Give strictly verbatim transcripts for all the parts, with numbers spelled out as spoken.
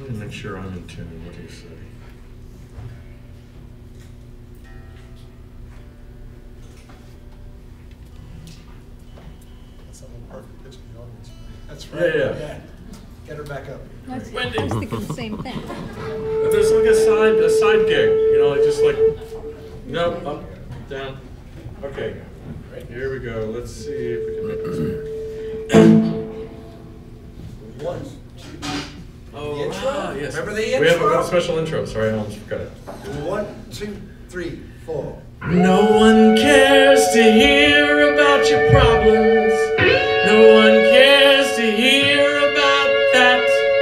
Let me make sure I'm in tune. What do you say? That's a little perfect pitch in the audience. That's right. Yeah, yeah. yeah. Get her back up. That's, I Wendy. was thinking the same thing. If there's like a side, a side gig, you know, like just like, no, up, down. Okay, here we go. Let's see if we can make this work. One, two, Oh, the intro? ah, yes. Remember the We have intro? a special intro. Sorry, I almost forgot it. One, two, three, four. No one cares to hear about your problems. No one cares to hear about that.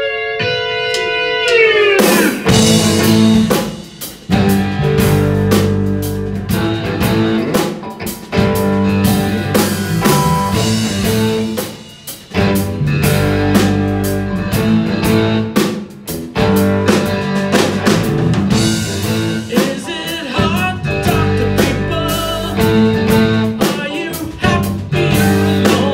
Is it hard to talk to people? Are you happy alone?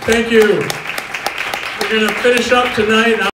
Thank you. We're going to finish up tonight.